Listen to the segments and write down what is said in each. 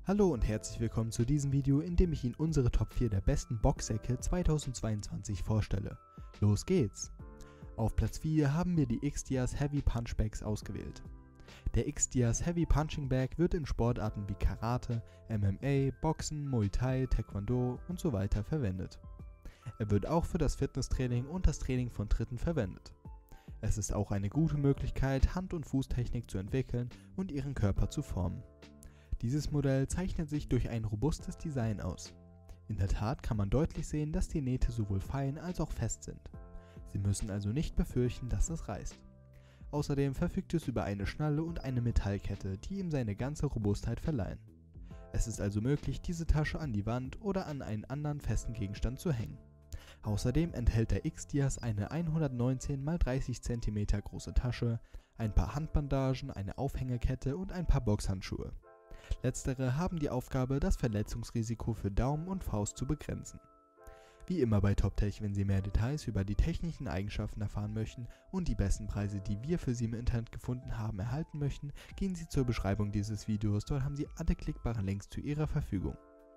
Hallo und herzlich willkommen zu diesem Video, in dem ich Ihnen unsere Top 4 der besten Boxsäcke 2022 vorstelle. Los geht's! Auf Platz 4 haben wir die XDias Heavy Punch Bags ausgewählt. Der XDias Heavy Punching Bag wird in Sportarten wie Karate, MMA, Boxen, Muay Thai, Taekwondo und so weiter verwendet. Er wird auch für das Fitnesstraining und das Training von Dritten verwendet. Es ist auch eine gute Möglichkeit, Hand- und Fußtechnik zu entwickeln und ihren Körper zu formen. Dieses Modell zeichnet sich durch ein robustes Design aus. In der Tat kann man deutlich sehen, dass die Nähte sowohl fein als auch fest sind. Sie müssen also nicht befürchten, dass es reißt. Außerdem verfügt es über eine Schnalle und eine Metallkette, die ihm seine ganze Robustheit verleihen. Es ist also möglich, diese Tasche an die Wand oder an einen anderen festen Gegenstand zu hängen. Außerdem enthält der XDias eine 119 x 30 cm große Tasche, ein paar Handbandagen, eine Aufhängekette und ein paar Boxhandschuhe. Letztere haben die Aufgabe, das Verletzungsrisiko für Daumen und Faust zu begrenzen. Wie immer bei TopTech, wenn Sie mehr Details über die technischen Eigenschaften erfahren möchten und die besten Preise, die wir für Sie im Internet gefunden haben, erhalten möchten, gehen Sie zur Beschreibung dieses Videos, dort haben Sie alle klickbaren Links zu Ihrer Verfügung.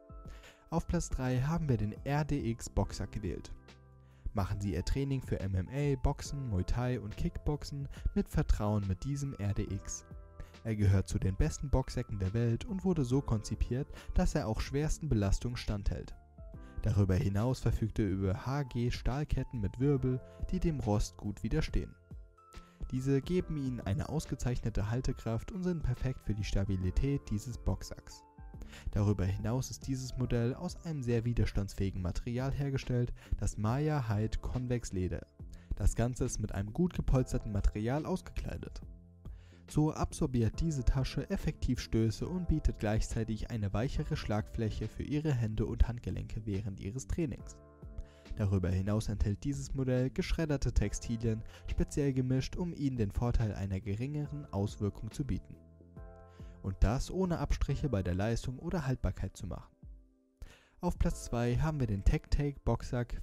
Auf Platz 3 haben wir den RDX Boxsack gewählt. Machen Sie Ihr Training für MMA, Boxen, Muay Thai und Kickboxen mit Vertrauen mit diesem RDX. Er gehört zu den besten Boxsäcken der Welt und wurde so konzipiert, dass er auch schwersten Belastungen standhält. Darüber hinaus verfügt er über HG Stahlketten mit Wirbel, die dem Rost gut widerstehen. Diese geben Ihnen eine ausgezeichnete Haltekraft und sind perfekt für die Stabilität dieses Boxsacks. Darüber hinaus ist dieses Modell aus einem sehr widerstandsfähigen Material hergestellt, das Maya Hide Convex Leder. Das Ganze ist mit einem gut gepolsterten Material ausgekleidet. So absorbiert diese Tasche effektiv Stöße und bietet gleichzeitig eine weichere Schlagfläche für Ihre Hände und Handgelenke während Ihres Trainings. Darüber hinaus enthält dieses Modell geschredderte Textilien, speziell gemischt, um Ihnen den Vorteil einer geringeren Auswirkung zu bieten. Und das ohne Abstriche bei der Leistung oder Haltbarkeit zu machen. Auf Platz 2 haben wir den TechTake Boxsack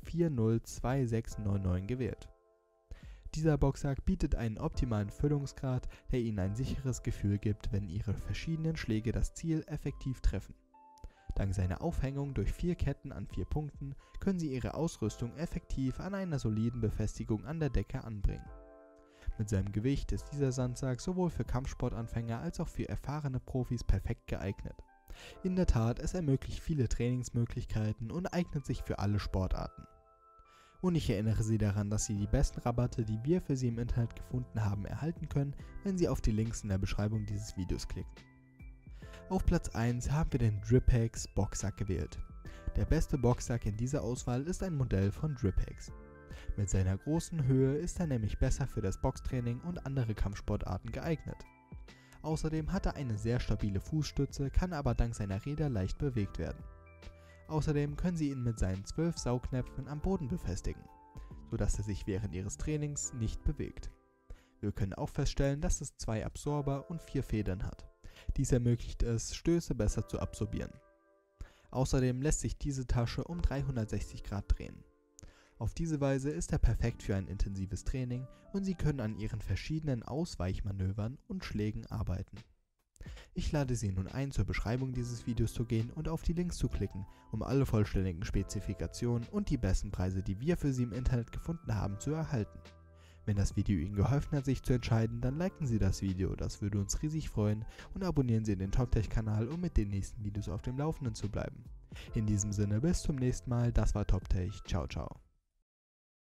402699 gewählt. Dieser Boxsack bietet einen optimalen Füllungsgrad, der Ihnen ein sicheres Gefühl gibt, wenn Ihre verschiedenen Schläge das Ziel effektiv treffen. Dank seiner Aufhängung durch 4 Ketten an 4 Punkten können Sie Ihre Ausrüstung effektiv an einer soliden Befestigung an der Decke anbringen. Mit seinem Gewicht ist dieser Sandsack sowohl für Kampfsportanfänger als auch für erfahrene Profis perfekt geeignet. In der Tat, es ermöglicht viele Trainingsmöglichkeiten und eignet sich für alle Sportarten. Und ich erinnere Sie daran, dass Sie die besten Rabatte, die wir für Sie im Internet gefunden haben, erhalten können, wenn Sie auf die Links in der Beschreibung dieses Videos klicken. Auf Platz 1 haben wir den Dripex Boxsack gewählt. Der beste Boxsack in dieser Auswahl ist ein Modell von Dripex. Mit seiner großen Höhe ist er nämlich besser für das Boxtraining und andere Kampfsportarten geeignet. Außerdem hat er eine sehr stabile Fußstütze, kann aber dank seiner Räder leicht bewegt werden. Außerdem können Sie ihn mit seinen 12 Saugnäpfen am Boden befestigen, sodass er sich während Ihres Trainings nicht bewegt. Wir können auch feststellen, dass es 2 Absorber und 4 Federn hat. Dies ermöglicht es, Stöße besser zu absorbieren. Außerdem lässt sich diese Tasche um 360 Grad drehen. Auf diese Weise ist er perfekt für ein intensives Training und Sie können an Ihren verschiedenen Ausweichmanövern und Schlägen arbeiten. Ich lade Sie nun ein, zur Beschreibung dieses Videos zu gehen und auf die Links zu klicken, um alle vollständigen Spezifikationen und die besten Preise, die wir für Sie im Internet gefunden haben, zu erhalten. Wenn das Video Ihnen geholfen hat, sich zu entscheiden, dann liken Sie das Video, das würde uns riesig freuen, und abonnieren Sie den TopTech-Kanal, um mit den nächsten Videos auf dem Laufenden zu bleiben. In diesem Sinne, bis zum nächsten Mal, das war TopTech, ciao ciao.